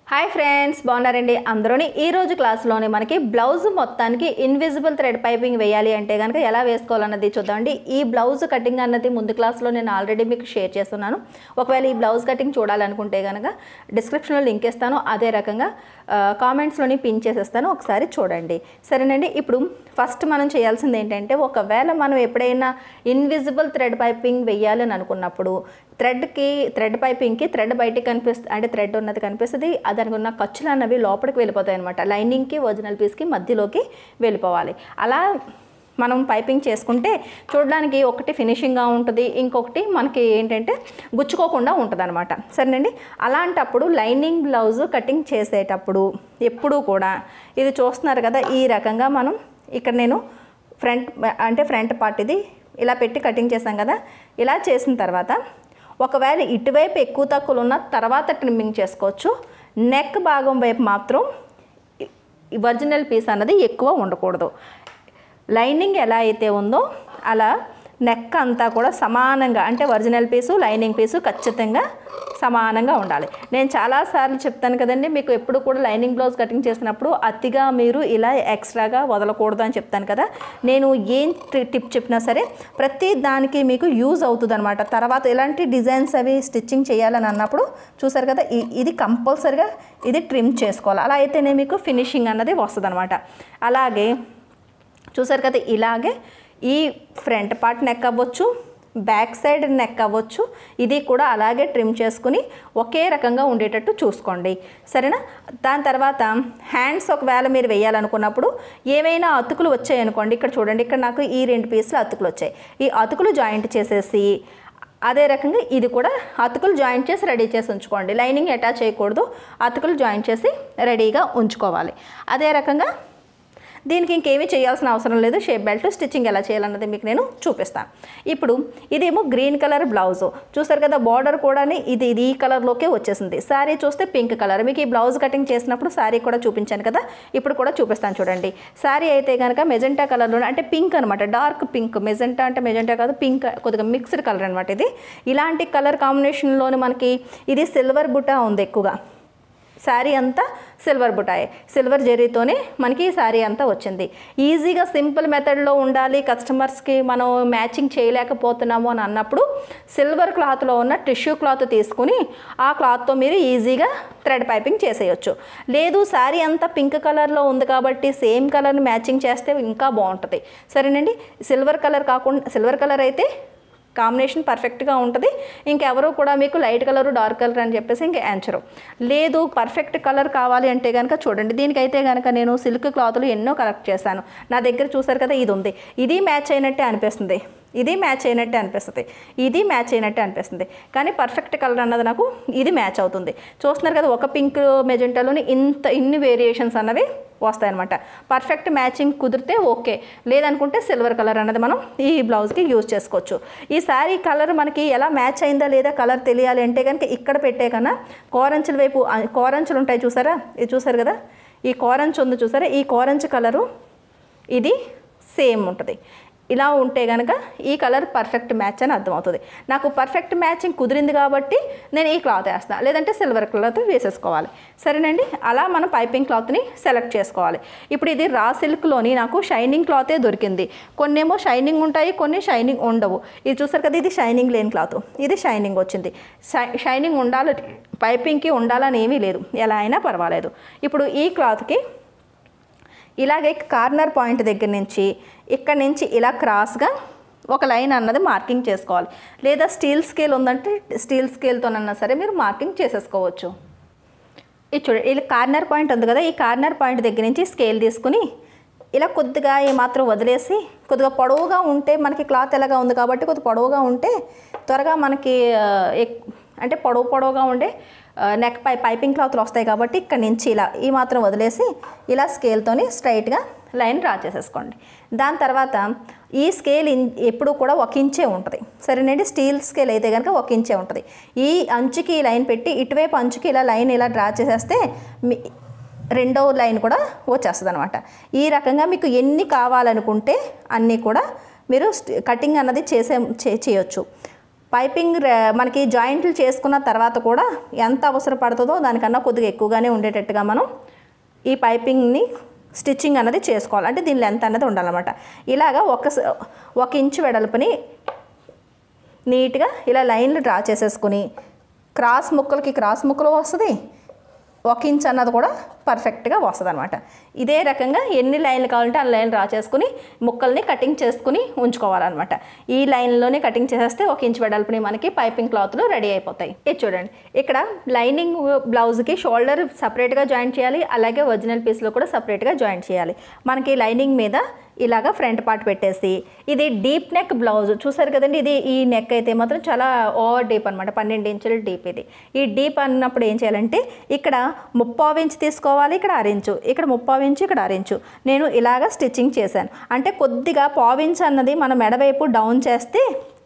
Hi friends, బాగున్నారండి అందరూని. ఈరోజు క్లాస్లోనే మనకి బ్లౌజ్ మొత్తానికి ఇన్విజిబుల్ థ్రెడ్ పైపింగ్ వేయాలి అంటే కనుక ఎలా వేసుకోవాలన్నది చూద్దామండి. ఈ బ్లౌజ్ కటింగ్ అన్నది ముందు క్లాస్లో నేను ఆల్రెడీ మీకు షేర్ చేస్తున్నాను. ఒకవేళ ఈ బ్లౌజ్ కటింగ్ చూడాలనుకుంటే కనుక డిస్క్రిప్షన్లో లింక్ ఇస్తాను, అదే రకంగా కామెంట్స్లోని పిన్ చేసేస్తాను, ఒకసారి చూడండి. సరేనండి. ఇప్పుడు ఫస్ట్ మనం చేయాల్సింది ఏంటంటే, ఒకవేళ మనం ఎప్పుడైనా ఇన్విజిబుల్ థ్రెడ్ పైపింగ్ వేయాలని అనుకున్నప్పుడు థ్రెడ్ పైపింగ్కి థ్రెడ్ బయటికి కనిపిస్తుంది, అంటే థ్రెడ్ ఉన్నది కనిపిస్తుంది, దానికి ఉన్న ఖర్చులు అన్నవి లోపలికి వెళ్ళిపోతాయి అనమాట. లైనింగ్కి ఒరిజినల్ పీస్కి మధ్యలోకి వెళ్ళిపోవాలి. అలా మనం పైపింగ్ చేసుకుంటే చూడడానికి ఒకటి ఫినిషింగ్గా ఉంటుంది, ఇంకొకటి మనకి ఏంటంటే గుచ్చుకోకుండా ఉంటుంది అనమాట. సరేనండి. అలాంటప్పుడు లైనింగ్ బ్లౌజ్ కటింగ్ చేసేటప్పుడు ఎప్పుడూ కూడా ఇది చూస్తున్నారు కదా, ఈ రకంగా మనం ఇక్కడ నేను ఫ్రంట్ పార్ట్ ఇది ఇలా పెట్టి కటింగ్ చేసాం కదా. ఇలా చేసిన తర్వాత ఒకవేళ ఇటువైపు ఎక్కువ తక్కువలు ఉన్న తర్వాత ట్రిమ్మింగ్ చేసుకోవచ్చు. నెక్ భాగం వైపు మాత్రం ఒరిజినల్ పీస్ అన్నది ఎక్కువ ఉండకూడదు. లైనింగ్ ఎలా అయితే ఉందో అలా నెక్ అంతా కూడా సమానంగా, అంటే ఒరిజినల్ పీసు లైనింగ్ పీసు ఖచ్చితంగా సమానంగా ఉండాలి. నేను చాలాసార్లు చెప్తాను కదండి, మీకు ఎప్పుడు కూడా లైనింగ్ బ్లౌజ్ కటింగ్ చేసినప్పుడు అతిగా మీరు ఇలా ఎక్స్ట్రాగా వదలకూడదు అని చెప్తాను కదా. నేను ఏం టిప్ చెప్పినా సరే ప్రతి దానికి మీకు యూజ్ అవుతుంది అనమాట. తర్వాత ఎలాంటి డిజైన్స్ అవి స్టిచ్చింగ్ చేయాలని అన్నప్పుడు చూసారు కదా, ఇది కంపల్సరిగా ఇది ట్రిమ్ చేసుకోవాలి. అలా అయితేనే మీకు ఫినిషింగ్ అన్నది వస్తుంది అనమాట. అలాగే చూసారు కదా, ఇలాగే ఈ ఫ్రంట్ పార్ట్ నెక్ అవ్వచ్చు, బ్యాక్ సైడ్ నెక్ అవ్వచ్చు, ఇది కూడా అలాగే ట్రిమ్ చేసుకుని ఒకే రకంగా ఉండేటట్టు చూసుకోండి. సరేనా. దాని తర్వాత హ్యాండ్స్ ఒకవేళ మీరు వేయాలనుకున్నప్పుడు ఏమైనా అతుకులు వచ్చాయనుకోండి, ఇక్కడ చూడండి, ఇక్కడ నాకు ఈ 2 పీసులు అతుకులు వచ్చాయి. ఈ అతుకులు జాయింట్ చేసేసి అదే రకంగా ఇది కూడా అతుకులు జాయింట్ చేసి రెడీ చేసి ఉంచుకోండి. లైనింగ్ అటాచ్ చేయకూడదు, అతుకులు జాయింట్ చేసి రెడీగా ఉంచుకోవాలి. అదే రకంగా దీనికి ఇంకేమీ చేయాల్సిన అవసరం లేదు. షేప్ బెల్ట్ స్టిచ్చింగ్ ఎలా చేయాలన్నది మీకు నేను చూపిస్తాను. ఇప్పుడు ఇదేమో గ్రీన్ కలర్ బ్లౌజు చూస్తారు కదా, బార్డర్ కూడా ఇది ఈ కలర్లోకే వచ్చేసింది. శారీ చూస్తే పింక్ కలర్. మీకు ఈ బ్లౌజ్ కటింగ్ చేసినప్పుడు శారీ కూడా చూపించాను కదా, ఇప్పుడు కూడా చూపిస్తాను చూడండి. శారీ అయితే కనుక మెజెంటా కలర్లో, అంటే పింక్ అనమాట, డార్క్ పింక్. మెజెంటా అంటే మెజెంటా కాదు, పింక్, కొద్దిగా మిక్స్డ్ కలర్ అనమాట. ఇది ఇలాంటి కలర్ కాంబినేషన్లోని మనకి ఇది సిల్వర్ బుటా ఉంది ఎక్కువగా. శారీ అంతా సిల్వర్ బుటాయే, సిల్వర్ జరీతోనే మనకి ఈ శారీ అంతా వచ్చింది. ఈజీగా సింపుల్ మెథడ్లో ఉండాలి, కస్టమర్స్కి మనం మ్యాచింగ్ చేయలేకపోతున్నాము అని అన్నప్పుడు సిల్వర్ క్లాత్లో ఉన్న టిష్యూ క్లాత్ తీసుకుని ఆ క్లాత్తో మీరు ఈజీగా థ్రెడ్ పైపింగ్ చేసేయచ్చు. లేదు శారీ అంతా పింక్ కలర్లో ఉంది కాబట్టి సేమ్ కలర్ని మ్యాచింగ్ చేస్తే ఇంకా బాగుంటుంది. సరేనండి. సిల్వర్ కలర్ కాకుండా, సిల్వర్ కలర్ అయితే కాంబినేషన్ పర్ఫెక్ట్గా ఉంటుంది. ఇంకెవరూ కూడా మీకు లైట్ కలరు డార్క్ కలర్ అని చెప్పేసి ఇంక యాంచరు. లేదు పర్ఫెక్ట్ కలర్ కావాలి అంటే కనుక చూడండి, దీనికైతే కనుక నేను సిల్క్ క్లాతులు ఎన్నో కలెక్ట్ చేశాను. నా దగ్గర చూసారు కదా, ఇది ఉంది. ఇది మ్యాచ్ అయినట్టే అనిపిస్తుంది, ఇది మ్యాచ్ అయినట్టే అనిపిస్తుంది, ఇది మ్యాచ్ అయినట్టే అనిపిస్తుంది. కానీ పర్ఫెక్ట్ కలర్ అన్నది నాకు ఇది మ్యాచ్ అవుతుంది. చూస్తున్నారు కదా, ఒక పింక్ మెజెంటాలోని ఇన్ని వేరియేషన్స్ అన్నవి వస్తాయన్నమాట. పర్ఫెక్ట్ మ్యాచింగ్ కుదిరితే ఓకే, లేదనుకుంటే సిల్వర్ కలర్ అన్నది మనం ఈ బ్లౌజ్కి యూజ్ చేసుకోవచ్చు. ఈ శారీ కలర్ మనకి ఎలా మ్యాచ్ అయిందా లేదా కలర్ తెలియాలి అంటే కనుక ఇక్కడ పెట్టే కన్నా కోరంచుల వైపు, కోరంచులు ఉంటాయి చూసారా, ఇది చూసారు కదా, ఈ కోరంచు ఉంది చూసారా, ఈ కోరంచు కలరు ఇది సేమ్ ఉంటుంది. ఇలా ఉంటే కనుక ఈ కలర్ పర్ఫెక్ట్ మ్యాచ్ అని అర్థమవుతుంది. నాకు పర్ఫెక్ట్ మ్యాచింగ్ కుదిరింది కాబట్టి నేను ఈ క్లాత్ వేస్తాను, లేదంటే సిల్వర్ క్లాత్ వేసేసుకోవాలి. సరేనండి. అలా మనం పైపింగ్ క్లాత్ని సెలెక్ట్ చేసుకోవాలి. ఇప్పుడు ఇది రా సిల్క్లోని నాకు షైనింగ్ క్లాతే దొరికింది. కొన్ని ఏమో షైనింగ్ ఉంటాయి, కొన్ని షైనింగ్ ఉండవు. ఇది చూసారు కదా, ఇది షైనింగ్ లేని క్లాత్, ఇది షైనింగ్ వచ్చింది. షైనింగ్ ఉండాలి, పైపింగ్కి ఉండాలని ఏమీ లేదు, ఎలా అయినా పర్వాలేదు. ఇప్పుడు ఈ క్లాత్కి ఇలాగే కార్నర్ పాయింట్ దగ్గర నుంచి ఇక్కడ నుంచి ఇలా క్రాస్గా ఒక లైన్ అన్నది మార్కింగ్ చేసుకోవాలి. లేదా స్టీల్ స్కేల్ ఉందంటే స్టీల్ స్కేల్తోనన్నా సరే మీరు మార్కింగ్ చేసేసుకోవచ్చు. ఇది చూడండి, ఇలా కార్నర్ పాయింట్ ఉంది కదా, ఈ కార్నర్ పాయింట్ దగ్గర నుంచి స్కేల్ తీసుకుని ఇలా కొద్దిగా ఏమాత్రం వదిలేసి, కొద్దిగా పొడవుగా ఉంటే మనకి క్లాత్ ఎలాగా ఉంది కాబట్టి కొద్దిగా పొడవుగా ఉంటే త్వరగా మనకి అంటే పొడవుగా ఉండే నెక్ పైపింగ్ క్లాత్లు వస్తాయి కాబట్టి ఇక్కడ నుంచి ఇలా ఈ మాత్రం వదిలేసి ఇలా స్కేల్తోని స్ట్రైట్గా లైన్ డ్రా చేసేసుకోండి. దాని తర్వాత ఈ స్కేల్ ఎప్పుడు కూడా 1 ఇంచే ఉంటుంది. సరేనండి. స్టీల్ స్కేల్ అయితే కనుక 1 ఇంచే ఉంటుంది. ఈ అంచుకి లైన్ పెట్టి ఇటువైపు అంచుకి ఇలా లైన్ ఇలా డ్రా చేసేస్తే రెండవ లైన్ కూడా వచ్చేస్తుంది అనమాట. ఈ రకంగా మీకు ఎన్ని కావాలనుకుంటే అన్నీ కూడా మీరు కటింగ్ అన్నది చేయొచ్చు. పైపింగ్ మనకి జాయింట్లు చేసుకున్న తర్వాత కూడా ఎంత అవసరం పడుతుందో దానికన్నా కొద్దిగా ఎక్కువగానే ఉండేటట్టుగా మనం ఈ పైపింగ్ని స్టిచ్చింగ్ అన్నది చేసుకోవాలి. అంటే దీని లెంత్ అన్నది ఉండాలన్నమాట. ఇలాగా 1 ఇంచు వెడల్పుని నీట్గా ఇలా లైన్లు డ్రా చేసేసుకుని క్రాస్ ముక్కలు వస్తుంది, 1 ఇంచ్ అన్నది కూడా పర్ఫెక్ట్గా వస్తుంది అనమాట. ఇదే రకంగా ఎన్ని లైన్లు కావాలంటే ఆ లైన్ డ్రా చేసుకుని ముక్కల్ని కటింగ్ చేసుకుని ఉంచుకోవాలన్నమాట. ఈ లైన్లోనే కటింగ్ చేసేస్తే 1 ఇంచ్ వెడల్పుని మనకి పైపింగ్ క్లాత్లు రెడీ అయిపోతాయి. ఇది చూడండి, ఇక్కడ లైనింగ్ బ్లౌజ్కి షోల్డర్ సపరేట్గా జాయింట్ చేయాలి, అలాగే ఒరిజినల్ పీస్లో కూడా సపరేట్గా జాయింట్ చేయాలి. మనకి లైనింగ్ మీద ఇలాగా ఫ్రంట్ పార్ట్ పెట్టేసి, ఇది డీప్ నెక్ బ్లౌజ్ చూసారు కదండి. ఇది ఈ నెక్ అయితే మాత్రం చాలా ఓవర్ డీప్ అనమాట, 12 ఇంచుల డీప్. ఇది ఈ డీప్ అన్నప్పుడు ఏం చేయాలంటే ఇక్కడ 3/4 ఇంచ్ తీసుకోవాలి, ఇక్కడ 6 ఇంచు, ఇక్కడ 3/4 ఇంచు, ఇక్కడ 6 ఇంచు. నేను ఇలాగా స్టిచ్చింగ్ చేశాను. అంటే కొద్దిగా 1/4 ఇంచ్ అన్నది మనం ఎడవైపు డౌన్ చేస్తే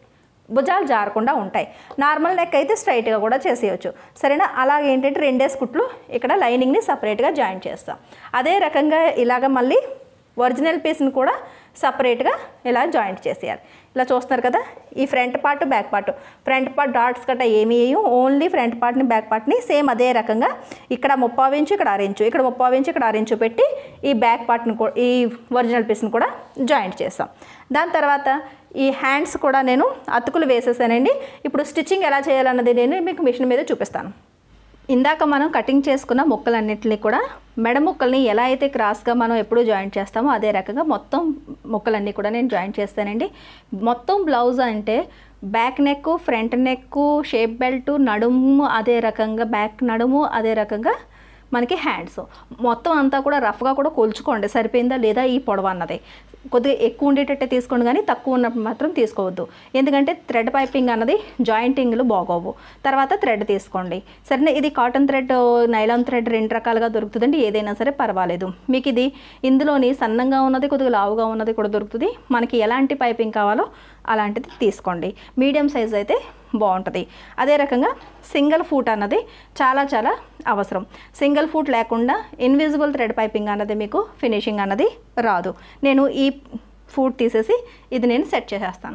భుజాలు జారకుండా ఉంటాయి. నార్మల్ నెక్ అయితే స్ట్రైట్గా కూడా చేసేయచ్చు, సరేనా. అలాగే ఏంటంటే 2 కుట్లు ఇక్కడ లైనింగ్ని సపరేట్గా జాయింట్ చేస్తాం. అదే రకంగా ఇలాగ మళ్ళీ ఒరిజినల్ పీస్ని కూడా సపరేట్గా ఇలా జాయింట్ చేసేయాలి. ఇలా చూస్తున్నారు కదా, ఈ front part back part dots గట్రా ఏమీ వేయం, ఓన్లీ ఫ్రంట్ పార్ట్ని బ్యాక్ పార్ట్ని సేమ్ అదే రకంగా ఇక్కడ 3/4 ఇంచు, ఇక్కడ 6 ఇంచు, ఇక్కడ 3/4 ఇంచు, ఇక్కడ 6 ఇంచు పెట్టి ఈ బ్యాక్ పార్ట్ని ఈ ఒరిజినల్ పీస్ని కూడా జాయింట్ చేస్తాం. దాని తర్వాత ఈ హ్యాండ్స్ కూడా నేను అతుకులు వేసేసానండి. ఇప్పుడు స్టిచ్చింగ్ ఎలా చేయాలన్నది నేను మీకు మిషన్ మీద చూపిస్తాను. ఇందాక మనం కటింగ్ చేసుకున్న ముక్కలన్నింటినీ కూడా మెడ ముక్కల్ని ఎలా అయితే క్రాస్గా మనం ఎప్పుడూ జాయింట్ చేస్తామో అదే రకంగా మొత్తం ముక్కలన్నీ కూడా నేను జాయింట్ చేస్తానండి. మొత్తం బ్లౌజ్ అంటే back neck, front neck, shape belt, నడుము అదే రకంగా, బ్యాక్ నడుము అదే రకంగా మనకి హ్యాండ్స్ మొత్తం అంతా కూడా రఫ్గా కూడా కొలుచుకోండి, సరిపోయిందా లేదా ఈ పొడవు అన్నది. కొద్దిగా ఎక్కువ ఉండేటట్టే తీసుకోండి, కానీ తక్కువ ఉన్నప్పుడు మాత్రం తీసుకోవద్దు. ఎందుకంటే థ్రెడ్ పైపింగ్ అన్నది జాయింటింగ్లు బాగోవు. తర్వాత థ్రెడ్ తీసుకోండి, సరేనా. ఇది కాటన్ థ్రెడ్, నైలాన్ థ్రెడ్ 2 రకాలుగా దొరుకుతుందండి. ఏదైనా సరే పర్వాలేదు. మీకు ఇది ఇందులోని సన్నంగా ఉన్నది, కొద్దిగా లావుగా ఉన్నది కూడా దొరుకుతుంది. మనకి ఎలాంటి పైపింగ్ కావాలో అలాంటిది తీసుకోండి. మీడియం సైజ్ అయితే బాగుంటుంది. అదే రకంగా సింగిల్ ఫూట్ అన్నది చాలా చాలా అవసరం. సింగిల్ ఫూట్ లేకుండా ఇన్విజిబుల్ థ్రెడ్ పైపింగ్ అన్నది మీకు ఫినిషింగ్ అన్నది రాదు. నేను ఈ ఫూట్ తీసేసి ఇది నేను సెట్ చేసేస్తాను.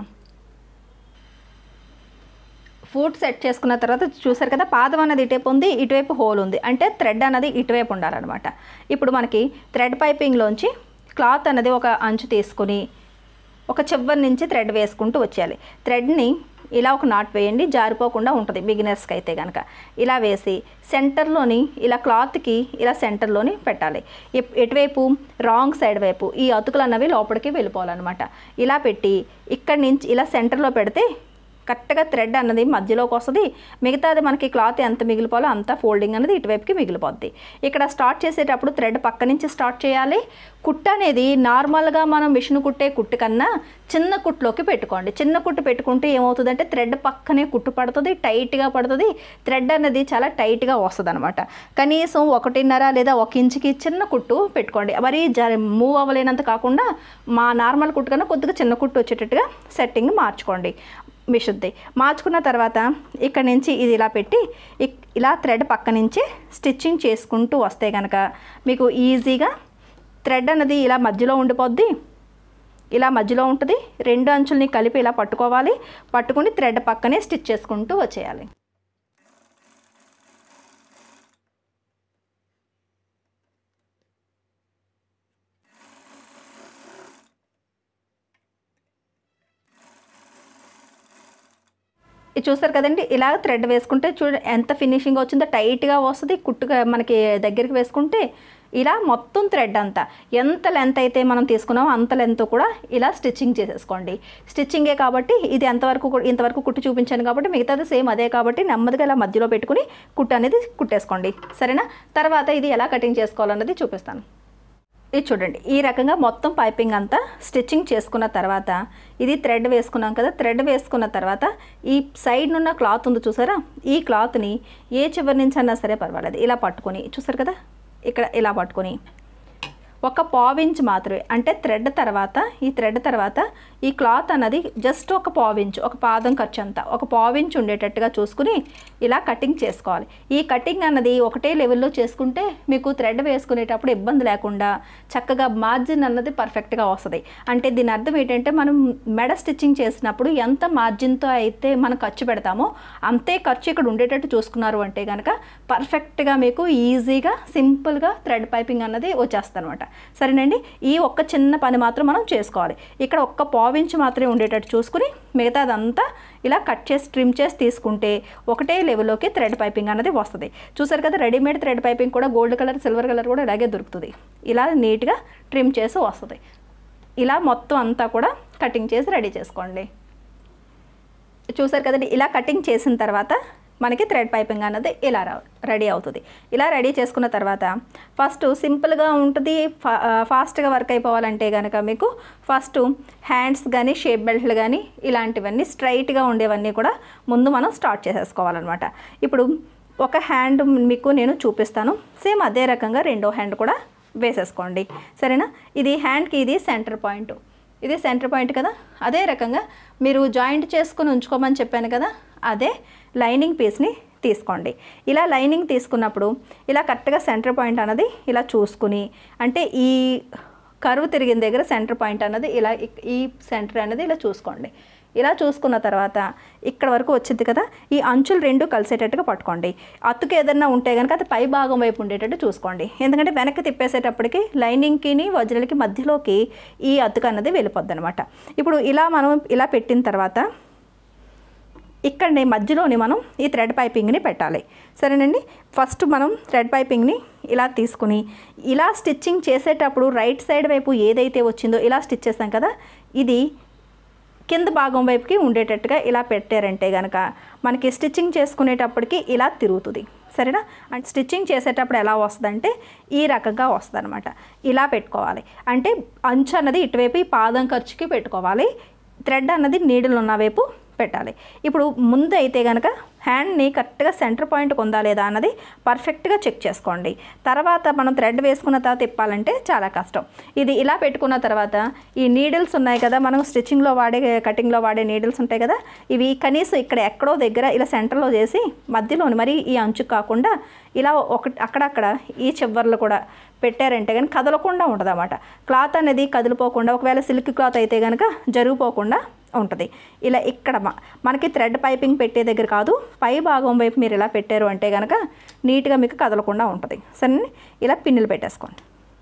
ఫూట్ సెట్ చేసుకున్న తర్వాత చూసారు కదా, పాదం అన్నది ఇటువైపు ఉంది, ఇటువైపు హోల్ ఉంది, అంటే థ్రెడ్ అన్నది ఇటువైపు ఉండాలన్నమాట. ఇప్పుడు మనకి థ్రెడ్ పైపింగ్లోంచి క్లాత్ అన్నది ఒక అంచు తీసుకుని ఒక చివరి నుంచి థ్రెడ్ వేసుకుంటూ వచ్చేయాలి. థ్రెడ్ని ఇలా ఒక నాట్ వేయండి, జారిపోకుండా ఉంటుంది బిగినర్స్కి అయితే కనుక. ఇలా వేసి సెంటర్లోని ఇలా క్లాత్కి ఇలా సెంటర్లోని పెట్టాలి. ఎటువైపు రాంగ్ సైడ్ వైపు ఈ అతుకులు అన్నవి లోపలికి వెళ్ళిపోవాలన్నమాట. ఇలా పెట్టి ఇక్కడి నుంచి ఇలా సెంటర్లో పెడితే కరెక్ట్గా థ్రెడ్ అన్నది మధ్యలోకి వస్తుంది. మిగతాది మనకి క్లాత్ ఎంత మిగిలిపోవాలో అంత ఫోల్డింగ్ అనేది ఇటువైపుకి మిగిలిపోద్ది. ఇక్కడ స్టార్ట్ చేసేటప్పుడు థ్రెడ్ పక్క నుంచి స్టార్ట్ చేయాలి. కుట్టు అనేది నార్మల్గా మనం మిషన్ కుట్టే కుట్టు కన్నా చిన్న కుట్టులోకి పెట్టుకోండి. చిన్న కుట్టు పెట్టుకుంటే ఏమవుతుందంటే థ్రెడ్ పక్కనే కుట్టు పడుతుంది, టైట్గా పడుతుంది. థ్రెడ్ అనేది చాలా టైట్గా వస్తుంది అనమాట. కనీసం 1.5 లేదా 1 ఇంచుకి చిన్న కుట్టు పెట్టుకోండి. మరీ మూవ్ అవ్వలేనంత కాకుండా మా నార్మల్ కుట్టు కన్నా కొద్దిగా చిన్న కుట్టు వచ్చేటట్టుగా సెట్టింగ్ మార్చుకోండి. మిషన్ది మార్చుకున్న తర్వాత ఇక్కడ నుంచి ఇది ఇలా పెట్టి ఇలా థ్రెడ్ పక్క నుంచి స్టిచ్చింగ్ చేసుకుంటూ వస్తే కనుక మీకు ఈజీగా థ్రెడ్ అన్నది ఇలా మధ్యలో ఉండిపోద్ది. ఇలా మధ్యలో ఉంటుంది. 2 అంచుల్ని కలిపి ఇలా పట్టుకోవాలి. పట్టుకుని థ్రెడ్ పక్కనే స్టిచ్ చేసుకుంటూ వచ్చేయాలి. ఇది చూస్తారు కదండి, ఇలా థ్రెడ్ వేసుకుంటే చూడండి ఎంత ఫినిషింగ్ వచ్చిందో, టైట్గా వస్తుంది. కుట్టుగా మనకి దగ్గరికి వేసుకుంటే ఇలా మొత్తం థ్రెడ్ అంతా ఎంత లెంత్ అయితే మనం తీసుకున్నామో అంత లెంత్ కూడా ఇలా స్టిచ్చింగ్ చేసేసుకోండి. స్టిచ్చింగే కాబట్టి ఇది ఇంతవరకు కుట్టు చూపించాను కాబట్టి మిగతాది సేమ్ అదే కాబట్టి నెమ్మదిగా ఇలా మధ్యలో పెట్టుకుని కుట్టు అనేది కుట్టేసుకోండి, సరేనా. తర్వాత ఇది ఎలా కటింగ్ చేసుకోవాలన్నది చూపిస్తాను. ఇది చూడండి, ఈ రకంగా మొత్తం పైపింగ్ అంతా స్టిచ్చింగ్ చేసుకున్న తర్వాత ఇది థ్రెడ్ వేసుకున్నాం కదా. థ్రెడ్ వేసుకున్న తర్వాత ఈ సైడ్ ఉన్న క్లాత్ ఉంది చూసారా, ఈ క్లాత్ని ఏ చివరి నుంచి అన్నా సరే పర్వాలేదు ఇలా పట్టుకొని, చూసారు కదా ఇక్కడ ఇలా పట్టుకొని ఒక పావించ్ మాత్రమే, అంటే థ్రెడ్ తర్వాత ఈ థ్రెడ్ తర్వాత ఈ క్లాత్ అన్నది జస్ట్ ఒక పావించ్, ఒక పాదం ఖర్చు అంతా ఒక పావించ్ ఉండేటట్టుగా చూసుకుని ఇలా కటింగ్ చేసుకోవాలి. ఈ కటింగ్ అన్నది ఒకటే లెవెల్లో చేసుకుంటే మీకు థ్రెడ్ వేసుకునేటప్పుడు ఇబ్బంది లేకుండా చక్కగా మార్జిన్ అన్నది పర్ఫెక్ట్గా వస్తుంది. అంటే దీని అర్థం ఏంటంటే మనం మెడ స్టిచ్చింగ్ చేసినప్పుడు ఎంత మార్జిన్తో అయితే మనం ఖర్చు పెడతామో అంతే ఖర్చు ఇక్కడ ఉండేటట్టు చూసుకున్నారు అంటే కనుక పర్ఫెక్ట్గా మీకు ఈజీగా సింపుల్గా థ్రెడ్ పైపింగ్ అన్నది వచ్చేస్తుంది అనమాట. సరేనండి, ఈ ఒక్క చిన్న పని మాత్రం మనం చేసుకోవాలి. ఇక్కడ ఒక్క పావించ్ మాత్రమే ఉండేటట్టు చూసుకుని మిగతాదంతా ఇలా కట్ చేసి ట్రిమ్ చేసి తీసుకుంటే ఒకటే లెవెల్లోకి థ్రెడ్ పైపింగ్ అనేది వస్తుంది. చూసారు కదా, రెడీమేడ్ థ్రెడ్ పైపింగ్ కూడా గోల్డ్ కలర్ సిల్వర్ కలర్ కూడా ఇలాగే దొరుకుతుంది. ఇలా నీట్గా ట్రిమ్ చేసి వస్తుంది. ఇలా మొత్తం అంతా కూడా కటింగ్ చేసి రెడీ చేసుకోండి. చూసారు కదండి, ఇలా కటింగ్ చేసిన తర్వాత మనకి థ్రెడ్ పైపింగ్ అన్నది ఇలా రెడీ అవుతుంది. ఇలా రెడీ చేసుకున్న తర్వాత ఫస్ట్ సింపుల్గా ఉంటుంది, ఫాస్ట్గా వర్క్ అయిపోవాలంటే కనుక మీకు ఫస్ట్ హ్యాండ్స్ కానీ షేప్ బెల్ట్లు కానీ ఇలాంటివన్నీ స్ట్రైట్గా ఉండేవన్నీ కూడా ముందు మనం స్టార్ట్ చేసేసుకోవాలన్నమాట. ఇప్పుడు ఒక హ్యాండ్ మీకు నేను చూపిస్తాను, సేమ్ అదే రకంగా రెండో హ్యాండ్ కూడా వేసేసుకోండి. సరేనా, ఇది హ్యాండ్కి ఇది సెంటర్ పాయింట్, ఇది సెంటర్ పాయింట్ కదా. అదే రకంగా మీరు జాయింట్ చేసుకుని ఉంచుకోమని చెప్పాను కదా, అదే లైనింగ్ పీస్ని తీసుకోండి. ఇలా లైనింగ్ తీసుకున్నప్పుడు ఇలా కరెక్ట్గా సెంటర్ పాయింట్ అన్నది ఇలా చూసుకుని, అంటే ఈ కర్వ్ తిరిగిన దగ్గర సెంటర్ పాయింట్ అన్నది ఇలా ఈ సెంటర్ అనేది ఇలా చూసుకోండి. ఇలా చూసుకున్న తర్వాత ఇక్కడ వరకు వచ్చింది కదా, ఈ అంచులు రెండు కలిసేటట్టుగా పట్టుకోండి. అతుకు ఏదన్నా ఉంటే కనుక అది పై భాగం వైపు ఉండేటట్టు చూసుకోండి. ఎందుకంటే వెనక్కి తిప్పేసేటప్పటికి లైనింగ్కి వజ్రలకి మధ్యలోకి ఈ అతుకు అన్నది వెళ్ళిపోద్ది అనమాట. ఇప్పుడు ఇలా మనం ఇలా పెట్టిన తర్వాత ఇక్కడనే మధ్యలోని మనం ఈ థ్రెడ్ పైపింగ్ని పెట్టాలి. సరేనండి, ఫస్ట్ మనం థ్రెడ్ పైపింగ్ని ఇలా తీసుకుని ఇలా స్టిచ్చింగ్ చేసేటప్పుడు రైట్ సైడ్ వైపు ఏదైతే వచ్చిందో ఇలా స్టిచ్ చేస్తాం కదా, ఇది కింద భాగం వైపుకి ఉండేటట్టుగా ఇలా పెట్టారంటే కనుక మనకి స్టిచ్చింగ్ చేసుకునేటప్పటికి ఇలా తిరుగుతుంది. సరేనా, అంటే స్టిచ్చింగ్ చేసేటప్పుడు ఎలా వస్తుందంటే ఈ రకంగా వస్తుంది అనమాట. ఇలా పెట్టుకోవాలి, అంటే అంచు అన్నది ఇటువైపు ఈ పాదం ఖర్చుకి పెట్టుకోవాలి, థ్రెడ్ అన్నది నీడిల్ ఉన్న వైపు పెట్టాలి. ఇప్పుడు ముందు అయితే కనుక హ్యాండ్ని కరెక్ట్గా సెంటర్ పాయింట్ ఉందా లేదా అన్నది పర్ఫెక్ట్గా చెక్ చేసుకోండి. తర్వాత మనం థ్రెడ్ వేసుకున్న తర్వాత తిప్పాలంటే చాలా కష్టం. ఇది ఇలా పెట్టుకున్న తర్వాత ఈ నీడిల్స్ ఉన్నాయి కదా, మనం స్టిచ్చింగ్లో వాడే కటింగ్లో వాడే నీడిల్స్ ఉంటాయి కదా, ఇవి కనీసం ఇక్కడ ఎక్కడో దగ్గర ఇలా సెంటర్లో చేసి మధ్యలోని మరి ఈ అంచు కాకుండా ఇలా అక్కడక్కడ ఈ చివర్లు కూడా పెట్టారంటే కానీ కదలకుండా ఉంటుంది అన్నమాట. క్లాత్ అనేది కదిలిపోకుండా, ఒకవేళ సిల్క్ క్లాత్ అయితే కనుక జరిగిపోకుండా ఉంటుంది. ఇలా ఇక్కడ మనకి థ్రెడ్ పైపింగ్ పెట్టే దగ్గర కాదు, పై భాగం వైపు మీరు ఇలా పెట్టారు అంటే కనుక నీట్గా మీకు కదలకుండా ఉంటుంది. సరే, ఇలా పిన్నులు పెట్టేసుకోండి.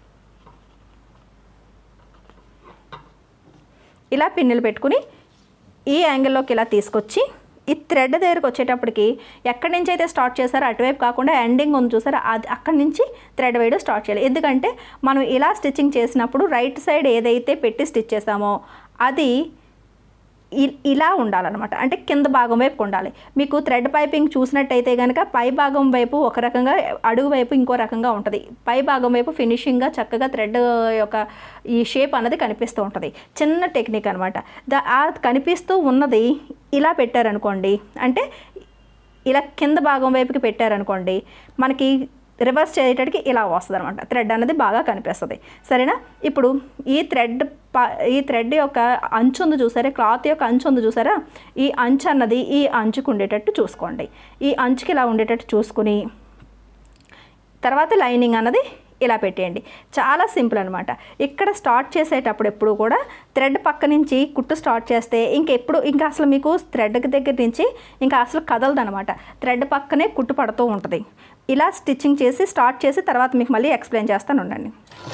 ఇలా పిన్నులు పెట్టుకుని ఈ యాంగిల్లోకి ఇలా తీసుకొచ్చి ఈ థ్రెడ్ దగ్గరకు వచ్చేటప్పటికి ఎక్కడి నుంచి అయితే స్టార్ట్ చేశారో అటువైపు కాకుండా ఎండింగ్ ఉంది చూసారా, అది అక్కడి నుంచి థ్రెడ్ వేయడం స్టార్ట్ చేయాలి. ఎందుకంటే మనం ఇలా స్టిచ్చింగ్ చేసినప్పుడు రైట్ సైడ్ ఏదైతే పెట్టి స్టిచ్ చేసామో అది ఇలా ఉండాలన్నమాట, అంటే కింద భాగం వైపు ఉండాలి. మీకు థ్రెడ్ పైపింగ్ చూసినట్టయితే కనుక పై భాగం వైపు ఒక రకంగా, అడుగు వైపు ఇంకో రకంగా ఉంటుంది. పై భాగం వైపు ఫినిషింగ్గా చక్కగా థ్రెడ్ యొక్క ఈ షేప్ అన్నది కనిపిస్తూ ఉంటుంది. చిన్న టెక్నిక్ అనమాట. ఆ కనిపిస్తూ ఉన్నది ఇలా పెట్టారనుకోండి, అంటే ఇలా కింద భాగం వైపుకి పెట్టారనుకోండి, మనకి రివర్స్ చేయడానికి ఇలా వస్తుంది అనమాట. థ్రెడ్ అనేది బాగా కనిపిస్తుంది. సరేనా, ఇప్పుడు ఈ థ్రెడ్ యొక్క అంచు ఉంది చూసారా, క్లాత్ యొక్క అంచు ఉంది చూసారా, ఈ అంచు అన్నది ఈ అంచుకు ఉండేటట్టు చూసుకోండి. ఈ అంచుకి ఇలా ఉండేటట్టు చూసుకుని తర్వాత లైనింగ్ అన్నది ఇలా పెట్టేయండి. చాలా సింపుల్ అనమాట. ఇక్కడ స్టార్ట్ చేసేటప్పుడు ఎప్పుడు కూడా థ్రెడ్ పక్క నుంచి కుట్టు స్టార్ట్ చేస్తే ఇంకా అసలు మీకు థ్రెడ్ దగ్గర నుంచి ఇంకా అసలు కదలదనమాట. థ్రెడ్ పక్కనే కుట్టు పడుతూ ఉంటుంది. ఇలా స్టిచ్చింగ్ చేసి స్టార్ట్ చేసి తర్వాత మీకు మళ్ళీ ఎక్స్ప్లెయిన్ చేస్తాను ఉండండి.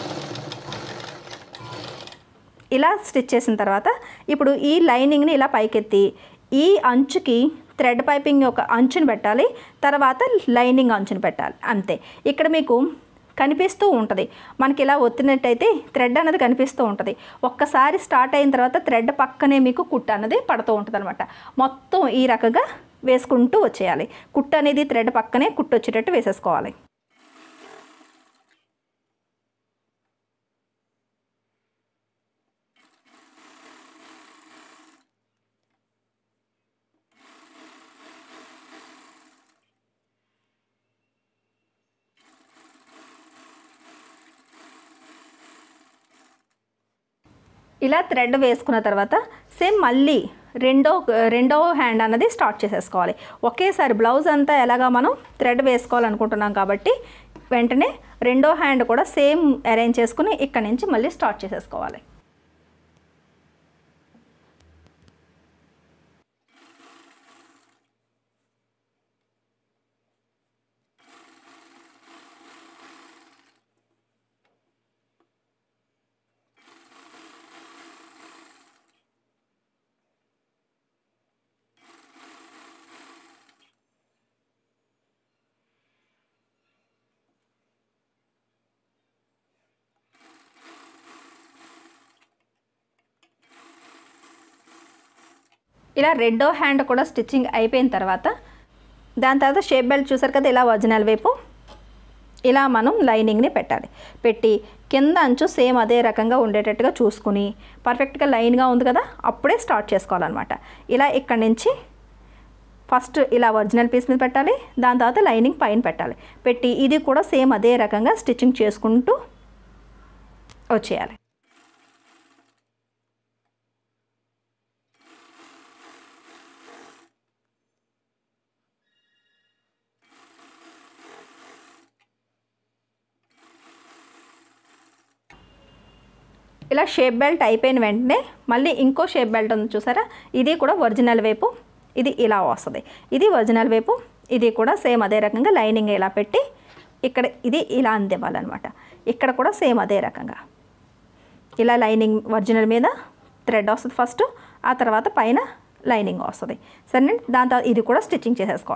ఇలా స్టిచ్ చేసిన తర్వాత ఇప్పుడు ఈ లైనింగ్ని ఇలా పైకెత్తి ఈ అంచుకి థ్రెడ్ పైపింగ్ యొక్క అంచుని పెట్టాలి, తర్వాత లైనింగ్ అంచుని పెట్టాలి. అంతే. ఇక్కడ మీకు కనిపిస్తూ ఉంటుంది, మనకి ఇలా ఒత్తినట్టయితే థ్రెడ్ అనేది కనిపిస్తూ ఉంటుంది. ఒక్కసారి స్టార్ట్ అయిన తర్వాత థ్రెడ్ పక్కనే మీకు కుట్టు అనేది పడుతూ ఉంటుంది అనమాట. మొత్తం ఈ రకంగా వేసుకుంటూ వచ్చేయాలి. కుట్టు అనేది థ్రెడ్ పక్కనే కుట్టు వచ్చేటట్టు వేసేసుకోవాలి. ఇలా థ్రెడ్ వేసుకున్న తర్వాత సేమ్ మళ్ళీ రెండో హ్యాండ్ అన్నది స్టార్ట్ చేసేసుకోవాలి. ఒకేసారి బ్లౌజ్ అంతా ఎలాగా మనం థ్రెడ్ వేసుకోవాలనుకుంటున్నాం కాబట్టి వెంటనే రెండో హ్యాండ్ కూడా సేమ్ అరేంజ్ చేసుకుని ఇక్కడ నుంచి మళ్ళీ స్టార్ట్ చేసేసుకోవాలి. ఇలా రెండో హ్యాండ్ కూడా స్టిచ్చింగ్ అయిపోయిన తర్వాత దాని తర్వాత షేప్ బెల్ట్ చూసారు కదా, ఇలా ఒరిజినల్ వైపు ఇలా మనం లైనింగ్ని పెట్టాలి. పెట్టి కింద అంచు సేమ్ అదే రకంగా ఉండేటట్టుగా చూసుకుని పర్ఫెక్ట్గా లైన్గా ఉంది కదా, అప్పుడే స్టార్ట్ చేసుకోవాలన్నమాట. ఇలా ఇక్కడి నుంచి ఫస్ట్ ఇలా ఒరిజినల్ పీస్ మీద పెట్టాలి, దాని తర్వాత లైనింగ్ పైన పెట్టాలి. పెట్టి ఇది కూడా సేమ్ అదే రకంగా స్టిచ్చింగ్ చేసుకుంటూ వచ్చేయాలి. ఇలా షేప్ బెల్ట్ అయిపోయిన వెంటనే మళ్ళీ ఇంకో షేప్ బెల్ట్ ఉంది చూసారా, ఇది కూడా ఒరిజినల్ వైపు ఇది ఇలా వస్తుంది. ఇది ఒరిజినల్ వైపు, ఇది కూడా సేమ్ అదే రకంగా లైనింగ్ ఇలా పెట్టి ఇక్కడ ఇది ఇలా అందివ్వాలన్నమాట. ఇక్కడ కూడా సేమ్ అదే రకంగా ఇలా లైనింగ్ ఒరిజినల్ మీద థ్రెడ్ వస్తుంది ఫస్ట్, ఆ తర్వాత పైన లైనింగ్ వస్తుంది. సరేనండి, దాని తర్వాత ఇది కూడా స్టిచ్చింగ్ చేసేసుకోవాలి.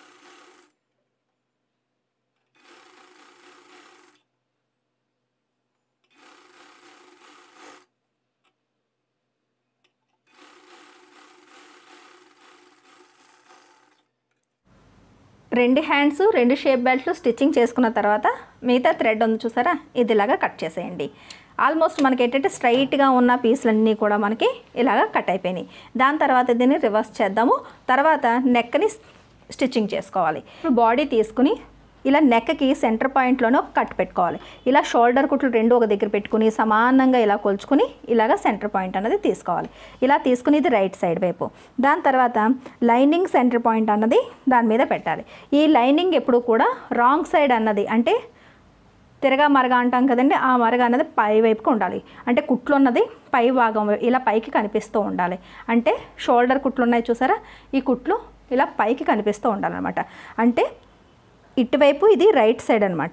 రెండు హ్యాండ్స్ రెండు షేప్ బెల్ట్లు స్టిచ్చింగ్ చేసుకున్న తర్వాత మిగతా థ్రెడ్ ఉంది చూసారా, ఇదిలాగా కట్ చేసేయండి. ఆల్మోస్ట్ మనకి ఏంటంటే స్ట్రైట్గా ఉన్న పీసులన్నీ కూడా మనకి ఇలాగా కట్ అయిపోయినాయి. దాని తర్వాత దీన్ని రివర్స్ చేద్దాము. తర్వాత నెక్ని స్టిచ్చింగ్ చేసుకోవాలి. బాడీ తీసుకుని ఇలా నెక్కి సెంటర్ పాయింట్లోనే ఒక కట్ పెట్టుకోవాలి. ఇలా షోల్డర్ కుట్లు రెండు ఒక దగ్గర పెట్టుకుని సమానంగా ఇలా కొలుచుకుని ఇలాగ సెంటర్ పాయింట్ అన్నది తీసుకోవాలి. ఇలా తీసుకుని ఇది రైట్ సైడ్ వైపు. దాని తర్వాత లైనింగ్ సెంటర్ పాయింట్ అన్నది దాని మీద పెట్టాలి. ఈ లైనింగ్ ఎప్పుడు కూడా రాంగ్ సైడ్ అన్నది అంటే తిరగా మరగ అంటాం కదండి, ఆ మరగ అన్నది పై వైపుకి ఉండాలి. అంటే కుట్లు ఉన్నది పై భాగం ఇలా పైకి కనిపిస్తూ ఉండాలి. అంటే షోల్డర్ కుట్లు ఉన్నాయి చూసారా, ఈ కుట్లు ఇలా పైకి కనిపిస్తూ ఉండాలన్నమాట. అంటే ఇటువైపు ఇది రైట్ సైడ్ అనమాట,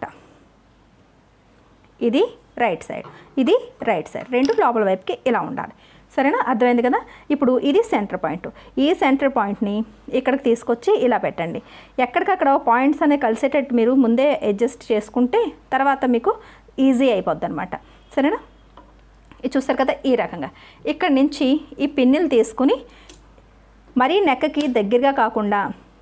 ఇది రైట్ సైడ్, ఇది రైట్ సైడ్, రెండు లోపల వైపుకి ఇలా ఉండాలి. సరేనా, అర్థమైంది కదా. ఇప్పుడు ఇది సెంటర్ పాయింట్. ఈ సెంటర్ పాయింట్ని ఇక్కడికి తీసుకొచ్చి ఇలా పెట్టండి. ఎక్కడికక్కడ పాయింట్స్ అనేవి కలిసేటట్టు మీరు ముందే అడ్జస్ట్ చేసుకుంటే తర్వాత మీకు ఈజీ అయిపోద్ది అనమాట. సరేనా, ఇది చూస్తారు కదా, ఈ రకంగా ఇక్కడి నుంచి ఈ పిన్నులు తీసుకుని మరీ నెక్కకి దగ్గరగా కాకుండా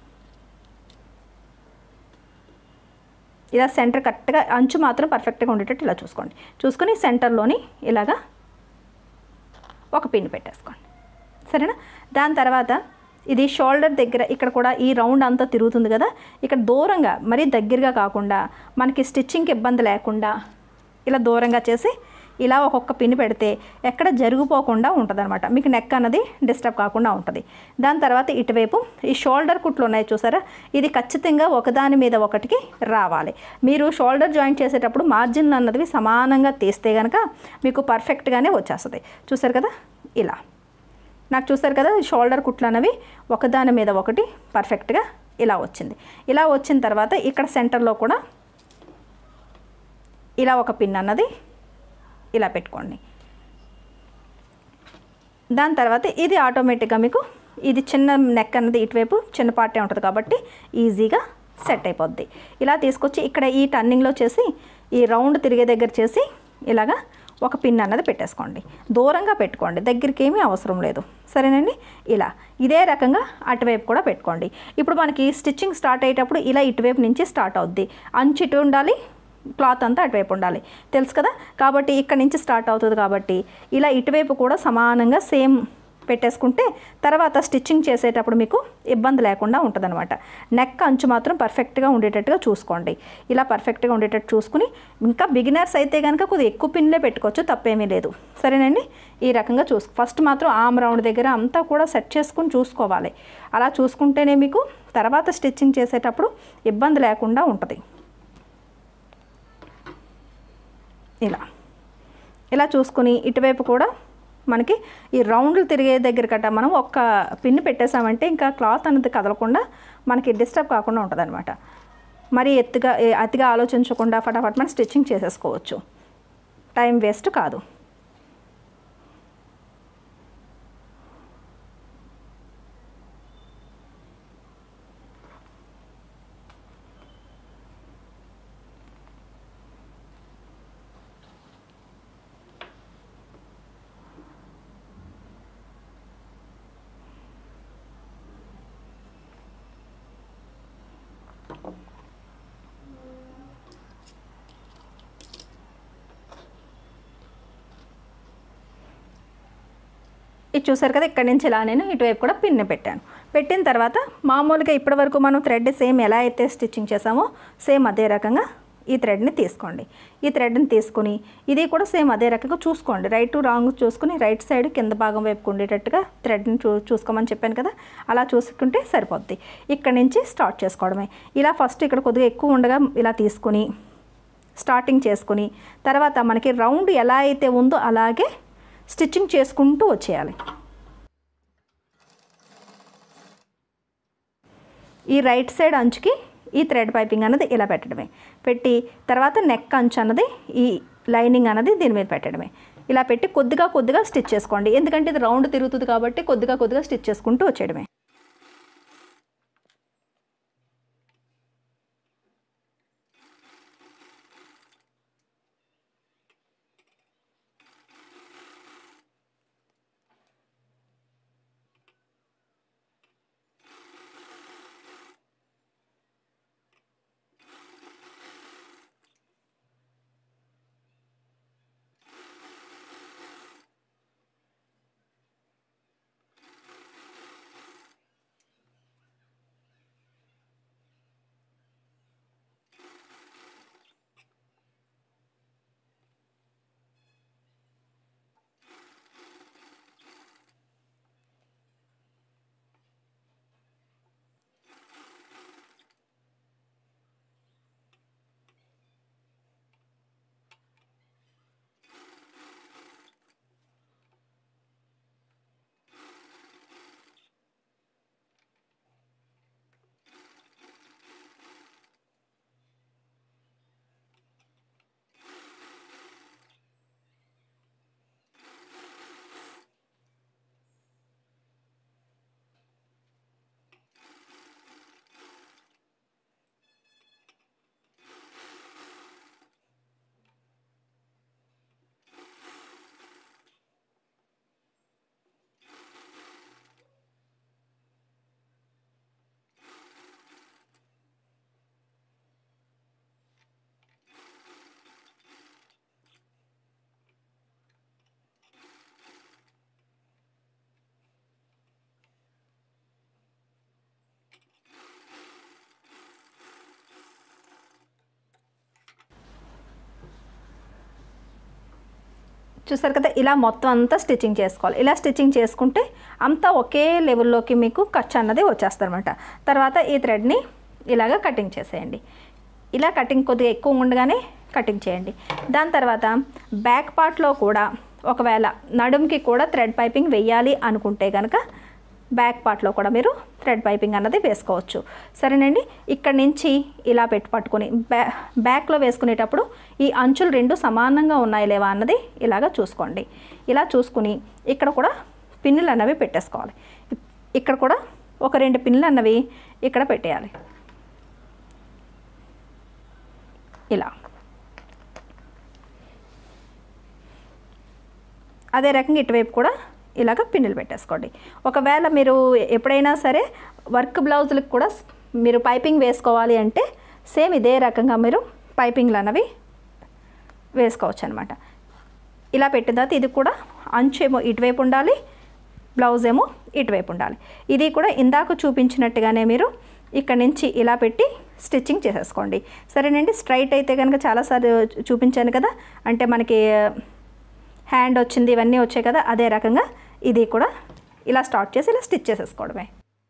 ఇలా సెంటర్ కరెక్ట్గా అంచు మాత్రం పర్ఫెక్ట్గా ఉండేటట్టు ఇలా చూసుకోండి. చూసుకొని సెంటర్లోని ఇలాగా ఒక పిన్ పెట్టేసుకోండి. సరేనా, దాని తర్వాత ఇది షోల్డర్ దగ్గర ఇక్కడ కూడా ఈ రౌండ్ అంతా తిరుగుతుంది కదా, ఇక్కడ దూరంగా మరీ దగ్గరగా కాకుండా మనకి స్టిచ్చింగ్కి ఇబ్బంది లేకుండా ఇలా దూరంగా చేసి ఇలా ఒక్కొక్క పిన్ పెడితే ఎక్కడ జరిగిపోకుండా ఉంటుంది అనమాట. మీకు నెక్ అన్నది డిస్టర్బ్ కాకుండా ఉంటుంది. దాని తర్వాత ఇటువైపు ఈ షోల్డర్ కుట్లు ఉన్నాయి చూసారా, ఇది ఖచ్చితంగా ఒకదాని మీద ఒకటికి రావాలి. మీరు షోల్డర్ జాయింట్ చేసేటప్పుడు మార్జిన్ అన్నది సమానంగా తీస్తే కనుక మీకు పర్ఫెక్ట్గానే వచ్చేస్తుంది. చూసారు కదా, ఇలా నాకు చూసారు కదా, షోల్డర్ కుట్లు అనేవి ఒకదాని మీద ఒకటి పర్ఫెక్ట్గా ఇలా వచ్చింది. ఇలా వచ్చిన తర్వాత ఇక్కడ సెంటర్లో కూడా ఇలా ఒక పిన్ అన్నది ఇలా పెట్టుకోండి. దాని తర్వాత ఇది ఆటోమేటిక్గా మీకు ఇది చిన్న నెక్ అన్నది ఇటువైపు చిన్న పార్టే ఉంటుంది కాబట్టి ఈజీగా సెట్ అయిపోద్ది. ఇలా తీసుకొచ్చి ఇక్కడ ఈ టర్నింగ్లో చేసి ఈ రౌండ్ తిరిగే దగ్గర చేసి ఇలాగా ఒక పిన్ అన్నది పెట్టేసుకోండి. దూరంగా పెట్టుకోండి, దగ్గరికి ఏమీ అవసరం లేదు. సరేనండి, ఇలా ఇదే రకంగా అటువైపు కూడా పెట్టుకోండి. ఇప్పుడు మనకి స్టిచ్చింగ్ స్టార్ట్ అయ్యేటప్పుడు ఇలా ఇటువైపు నుంచి స్టార్ట్ అవుద్ది. అంచు ఇటు ఉండాలి, క్లాత్ అంతా అటువైపు ఉండాలి, తెలుసు కదా. కాబట్టి ఇక్కడ నుంచి స్టార్ట్ అవుతుంది కాబట్టి ఇలా ఇటువైపు కూడా సమానంగా సేమ్ పెట్టేసుకుంటే తర్వాత స్టిచ్చింగ్ చేసేటప్పుడు మీకు ఇబ్బంది లేకుండా ఉంటుందన్నమాట. నెక్ అంచు మాత్రం పర్ఫెక్ట్గా ఉండేటట్టుగా చూసుకోండి. ఇలా పర్ఫెక్ట్గా ఉండేటట్టు చూసుకుని, ఇంకా బిగినర్స్ అయితే కనుక కొద్దిగా ఎక్కువ పిన్లే పెట్టుకోవచ్చు, తప్పేమీ లేదు. సరేనండి, ఈ రకంగా ఫస్ట్ మాత్రం ఆర్మ్ రౌండ్ దగ్గర అంతా కూడా సెట్ చేసుకుని చూసుకోవాలి. అలా చూసుకుంటేనే మీకు తర్వాత స్టిచ్చింగ్ చేసేటప్పుడు ఇబ్బంది లేకుండా ఉంటుంది. ఇలా చూసుకుని ఇటువైపు కూడా మనకి ఈ రౌండ్లు తిరిగే దగ్గర కట్ట మనం ఒక్క పిన్ పెట్టేసామంటే ఇంకా క్లాత్ అనేది కదలకుండా మనకి డిస్టర్బ్ కాకుండా ఉంటుంది అనమాట. మరి అతిగా ఆలోచించకుండా ఫటాఫట్ మనం స్టిచ్చింగ్ చేసేసుకోవచ్చు, టైం వేస్ట్ కాదు. ఇది చూసారు కదా, ఇక్కడ నుంచి ఇలా నేను ఇటువైపు కూడా పిన్ పెట్టాను. పెట్టిన తర్వాత మామూలుగా ఇప్పటివరకు మనం థ్రెడ్ సేమ్ ఎలా అయితే స్టిచ్చింగ్ చేసామో సేమ్ అదే రకంగా ఈ థ్రెడ్ని తీసుకోండి. ఈ థ్రెడ్ని తీసుకుని ఇది కూడా సేమ్ అదే రకంగా చూసుకోండి. రైట్ టు రాంగ్ చూసుకుని రైట్ సైడ్ కింద భాగం వైపుకు ఉండేటట్టుగా థ్రెడ్ని చూసుకోమని చెప్పాను కదా, అలా చూసుకుంటే సరిపోద్ది. ఇక్కడ నుంచి స్టార్ట్ చేసుకోవడమే. ఇలా ఫస్ట్ ఇక్కడ కొద్దిగా ఎక్కువ ఉండగా ఇలా తీసుకుని స్టార్టింగ్ చేసుకుని తర్వాత మనకి రౌండ్ ఎలా అయితే ఉందో అలాగే స్టిచ్చింగ్ చేసుకుంటూ వచ్చేయాలి. ఈ రైట్ సైడ్ అంచుకి ఈ థ్రెడ్ పైపింగ్ అన్నది ఇలా పెట్టడమే. పెట్టి తర్వాత నెక్ అంచు అన్నది ఈ లైనింగ్ అన్నది దీని మీద పెట్టడమే. ఇలా పెట్టి కొద్దిగా స్టిచ్ చేసుకోండి, ఎందుకంటే ఇది రౌండ్ తిరుగుతుంది కాబట్టి కొద్దిగా స్టిచ్ చేసుకుంటూ వచ్చేయడమే. చూసారు కదా, ఇలా మొత్తం అంతా స్టిచ్చింగ్ చేసుకోవాలి. ఇలా స్టిచ్చింగ్ చేసుకుంటే అంతా ఒకే లెవెల్లోకి మీకు ఖర్చు అన్నది వచ్చేస్తుంది అనమాట. తర్వాత ఈ థ్రెడ్ని ఇలాగ కటింగ్ చేసేయండి. ఇలా కటింగ్ కొద్దిగా ఎక్కువ ఉండగానే కటింగ్ చేయండి. దాని తర్వాత బ్యాక్ పార్ట్లో కూడా ఒకవేళ నడుంకి కూడా థ్రెడ్ పైపింగ్ వేయాలి అనుకుంటే కనుక బ్యాక్ పార్ట్లో కూడా మీరు థ్రెడ్ పైపింగ్ అన్నది వేసుకోవచ్చు. సరేనండి, ఇక్కడ నుంచి ఇలా పట్టుకొని బ్యాక్లో వేసుకునేటప్పుడు ఈ అంచులు రెండు సమానంగా ఉన్నాయి లేవా అన్నది ఇలాగ చూసుకోండి. ఇలా చూసుకుని ఇక్కడ కూడా పిన్నులు అన్నవి పెట్టేసుకోవాలి. ఇక్కడ కూడా ఒక 2 పిన్నులు అన్నవి ఇక్కడ పెట్టేయాలి. ఇలా అదే రకంగా ఇటువైపు కూడా ఇలాగ పిన్నులు పెట్టేసుకోండి. ఒకవేళ మీరు ఎప్పుడైనా సరే వర్క్ బ్లౌజులకు కూడా మీరు పైపింగ్ వేసుకోవాలి అంటే సేమ్ ఇదే రకంగా మీరు పైపింగ్లు అన్నవి వేసుకోవచ్చు అనమాట. ఇలా పెట్టిన తర్వాత ఇది కూడా అంచు ఏమో ఇటువైపు ఉండాలి, బ్లౌజ్ ఏమో ఇటువైపు ఉండాలి. ఇది కూడా ఇందాక చూపించినట్టుగానే మీరు ఇక్కడ నుంచి ఇలా పెట్టి స్టిచ్చింగ్ చేసేసుకోండి. సరేనండి. స్ట్రైట్ అయితే కనుక చాలాసార్లు చూపించాను కదా, అంటే మనకి హ్యాండ్ వచ్చింది, ఇవన్నీ వచ్చాయి కదా, అదే రకంగా ఇది కూడా ఇలా స్టార్ట్ చేసి ఇలా స్టిచ్ చేసేసుకోవడమే.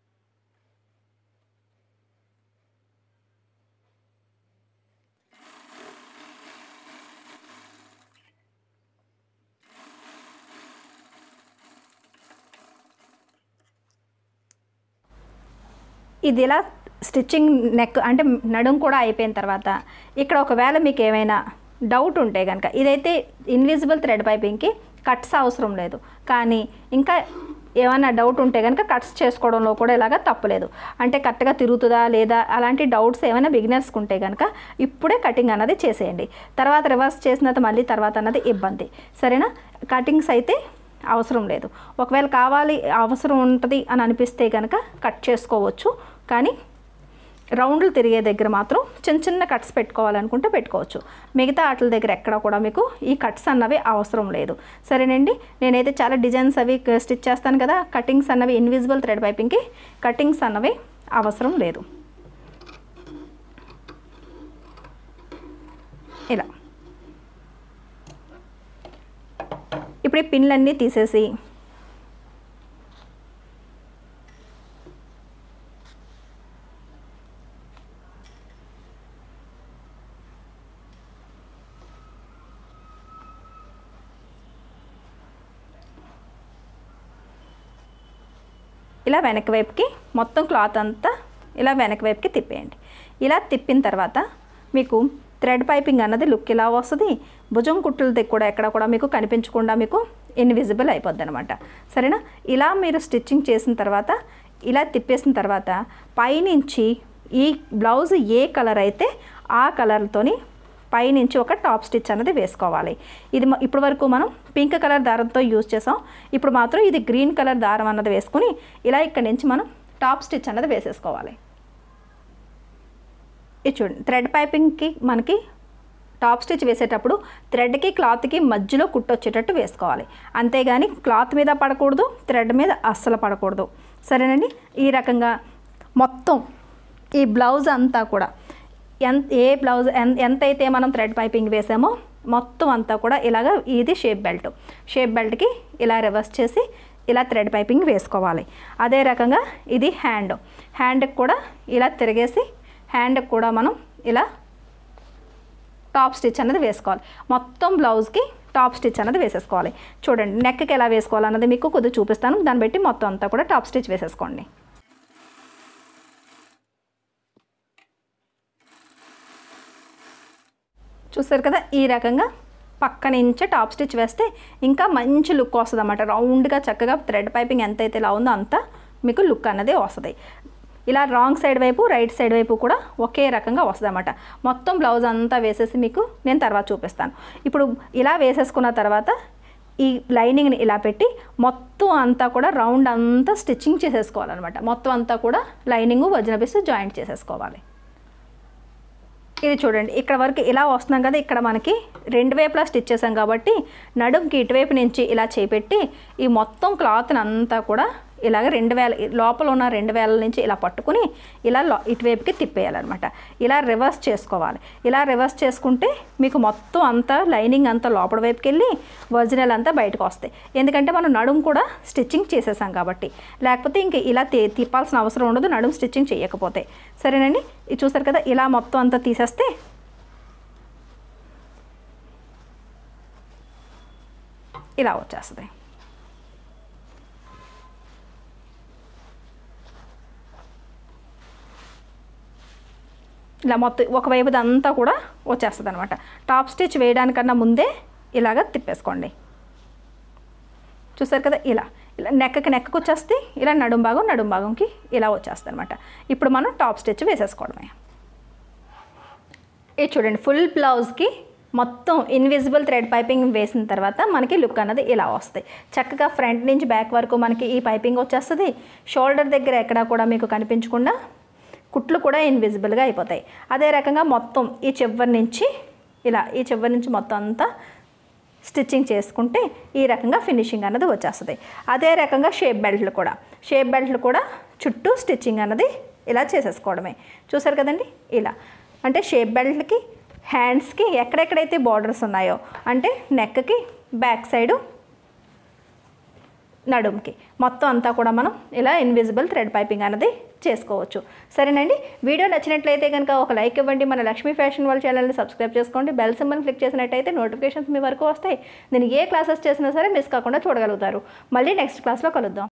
ఇది ఇలా స్టిచ్చింగ్ నెక్ అంటే నడుం కూడా అయిపోయిన తర్వాత ఇక్కడ ఒకవేళ మీకు ఏమైనా డౌట్ ఉంటే కనుక, ఇదైతే ఇన్విజిబుల్ థ్రెడ్ పైపింగ్కి కట్స్ అవసరం లేదు, కానీ ఇంకా ఏమైనా డౌట్ ఉంటే కనుక కట్స్ చేసుకోవడంలో కూడా ఇలాగా తప్పులేదు. అంటే కరెక్ట్గా తిరుగుతుందా లేదా అలాంటి డౌట్స్ ఏమైనా బిగినర్స్కి ఉంటే కనుక ఇప్పుడే కటింగ్ అన్నది చేసేయండి. తర్వాత రివర్స్ చేసినంత మళ్ళీ తర్వాత అన్నది ఇబ్బంది. సరేనా. కటింగ్స్ అయితే అవసరం లేదు. ఒకవేళ కావాలి అవసరం ఉంటుంది అని అనిపిస్తే కనుక కట్ చేసుకోవచ్చు, కానీ రౌండ్లు తిరిగే దగ్గర మాత్రం చిన్న చిన్న కట్స్ పెట్టుకోవాలనుకుంటే పెట్టుకోవచ్చు. మిగతా వాటి దగ్గర ఎక్కడ కూడా మీకు ఈ కట్స్ అన్నవి అవసరం లేదు. సరేనండి. నేనైతే చాలా డిజైన్స్ అవి స్టిచ్ చేస్తాను కదా, కటింగ్స్ అన్నవి ఇన్విజిబుల్ థ్రెడ్ పైపింగ్కి కటింగ్స్ అన్నవి అవసరం లేదు. ఇలా ఇప్పుడు ఈ పిన్లన్నీ తీసేసి ఇలా వెనక వైపుకి మొత్తం క్లాత్ అంతా ఇలా వెనక వైపుకి తిప్పేయండి. ఇలా తిప్పిన తర్వాత మీకు థ్రెడ్ పైపింగ్ అన్నది లుక్ ఇలా వస్తుంది. భుజం కుట్టులది కూడా ఎక్కడ కూడా మీకు కనిపించకుండా మీకు ఇన్విజిబుల్ అయిపోద్ది అనమాట. సరేనా. ఇలా మీరు స్టిచ్చింగ్ చేసిన తర్వాత ఇలా తిప్పేసిన తర్వాత పైనుంచి ఈ బ్లౌజ్ ఏ కలర్ అయితే ఆ కలర్తోని పైనుంచి ఒక టాప్ స్టిచ్ అనేది వేసుకోవాలి. ఇది ఇప్పటి వరకు మనం పింక్ కలర్ దారంతో యూజ్ చేసాం. ఇప్పుడు మాత్రం ఇది గ్రీన్ కలర్ దారం అన్నది వేసుకుని ఇలా ఇక్కడ నుంచి మనం టాప్ స్టిచ్ అన్నది వేసేసుకోవాలి. ఇది చూడండి. థ్రెడ్ పైపింగ్కి మనకి టాప్ స్టిచ్ వేసేటప్పుడు థ్రెడ్కి క్లాత్కి మధ్యలో కుట్టు వచ్చేటట్టు వేసుకోవాలి. అంతేగాని క్లాత్ మీద పడకూడదు, థ్రెడ్ మీద అస్సలు పడకూడదు. సరేనండి. ఈ రకంగా మొత్తం ఈ బ్లౌజ్ అంతా కూడా ఏ బ్లౌజ్ ఎంతైతే మనం థ్రెడ్ పైపింగ్ వేసామో మొత్తం అంతా కూడా ఇలాగ ఇది షేప్ బెల్ట్కి ఇలా రివర్స్ చేసి ఇలా థ్రెడ్ పైపింగ్ వేసుకోవాలి. అదే రకంగా ఇది హ్యాండ్కి కూడా ఇలా తిరిగేసి హ్యాండ్కి కూడా మనం ఇలా టాప్ స్టిచ్ అనేది వేసుకోవాలి. మొత్తం బ్లౌజ్కి టాప్ స్టిచ్ అనేది వేసేసుకోవాలి. చూడండి. నెక్కి ఎలా వేసుకోవాలన్నది మీకు కొద్దిగా చూపిస్తాను. దాన్ని బట్టి మొత్తం అంతా కూడా టాప్ స్టిచ్ వేసేసుకోండి. చూస్తారు కదా. ఈ రకంగా పక్క నుంచే టాప్ స్టిచ్ వేస్తే ఇంకా మంచి లుక్ వస్తుంది అన్నమాట. రౌండ్గా చక్కగా థ్రెడ్ పైపింగ్ ఎంతైతే ఇలా ఉందో అంత మీకు లుక్ అన్నది వస్తుంది. ఇలా రాంగ్ సైడ్ వైపు రైట్ సైడ్ వైపు కూడా ఒకే రకంగా వస్తుంది అన్నమాట. మొత్తం బ్లౌజ్ అంతా వేసేసి మీకు నేను తర్వాత చూపిస్తాను. ఇప్పుడు ఇలా వేసేసుకున్న తర్వాత ఈ లైనింగ్ని ఇలా పెట్టి మొత్తం అంతా కూడా రౌండ్ అంతా స్టిచ్చింగ్ చేసేసుకోవాలన్నమాట. మొత్తం అంతా కూడా లైనింగ్ వజన పీస్ జాయింట్ చేసేసుకోవాలి. ఇది చూడండి. ఇక్కడ వరకు ఇలా వస్తున్నాం కదా. ఇక్కడ మనకి రెండు వైపులా స్టిచ్ చేసాం కాబట్టి నడుంకి ఇటువైపు నుంచి ఇలా చేపెట్టి ఈ మొత్తం క్లాత్ని అంతా కూడా ఇలాగ 2000 లోపల ఉన్న 2000 నుంచి ఇలా పట్టుకుని ఇలా ఇటువైపుకి తిప్పేయాలన్నమాట. ఇలా రివర్స్ చేసుకోవాలి. ఇలా రివర్స్ చేసుకుంటే మీకు మొత్తం అంతా లైనింగ్ అంతా లోపల వైపుకి వెళ్ళి ఒరిజినల్ అంతా బయటకు వస్తాయి. ఎందుకంటే మనం నడుం కూడా స్టిచ్చింగ్ చేసేసాం కాబట్టి. లేకపోతే ఇంక ఇలా తిప్పాల్సిన అవసరం ఉండదు నడుం స్టిచ్చింగ్ చేయకపోతే. సరేనండి. ఇది చూసారు కదా. ఇలా మొత్తం అంతా తీసేస్తే ఇలా వచ్చేస్తుంది. ఇలా మొత్తం ఒకవైపు అంతా కూడా వచ్చేస్తుంది అనమాట. టాప్ స్టిచ్ వేయడానికన్నా ముందే ఇలాగ తిప్పేసుకోండి. చూసారు కదా. ఇలా నెక్కకు వచ్చేస్తే ఇలా నడుం భాగంకి ఇలా వచ్చేస్తుంది అనమాట. ఇప్పుడు మనం టాప్ స్టిచ్ వేసేసుకోవడమే. ఇది చూడండి. ఫుల్ బ్లౌజ్కి మొత్తం ఇన్విజిబుల్ థ్రెడ్ పైపింగ్ వేసిన తర్వాత మనకి లుక్ అన్నది ఇలా వస్తాయి. చక్కగా ఫ్రంట్ నుంచి బ్యాక్ వరకు మనకి ఈ పైపింగ్ వచ్చేస్తుంది. షోల్డర్ దగ్గర ఎక్కడా కూడా మీకు కనిపించకుండా కుట్లు కూడా ఇన్విజిబుల్గా అయిపోతాయి. అదే రకంగా మొత్తం ఈ చివరి నుంచి మొత్తం అంతా స్టిచ్చింగ్ చేసుకుంటే ఈ రకంగా ఫినిషింగ్ అన్నది వచ్చేస్తుంది. అదే రకంగా షేప్ బెల్ట్లు కూడా చుట్టూ స్టిచ్చింగ్ అన్నది ఇలా చేసేసుకోవడమే. చూసారు కదండి, ఇలా అంటే షేప్ బెల్ట్కి హ్యాండ్స్కి ఎక్కడెక్కడైతే బార్డర్స్ ఉన్నాయో అంటే నెక్కి, బ్యాక్ సైడు, నడుముకి మొత్తం అంతా కూడా మనం ఇలా ఇన్విజిబుల్ థ్రెడ్ పైపింగ్ అనేది చేసుకోవచ్చు. సరేనండి, వీడియో నచ్చినట్లయితే కనుక ఒక లైక్ ఇవ్వండి. మన లక్ష్మీ ఫ్యాషన్ వాళ్ళ ఛానల్ని సబ్స్క్రైబ్ చేసుకోండి. బెల్ సింబల్ క్లిక్ చేసినట్టయితే నోటిఫికేషన్స్ మీ వరకు వస్తాయి. నేను ఏ క్లాసెస్ చేసినా సరే మిస్ కాకుండా చూడగలుగుతారు. మళ్ళీ నెక్స్ట్ క్లాస్లో కలుద్దాం.